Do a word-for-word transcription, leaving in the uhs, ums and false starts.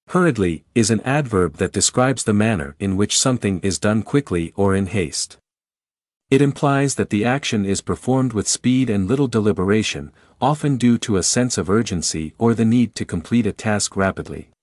Hurriedly is an adverb that describes the manner in which something is done quickly or in haste. It implies that the action is performed with speed and little deliberation, often due to a sense of urgency or the need to complete a task rapidly.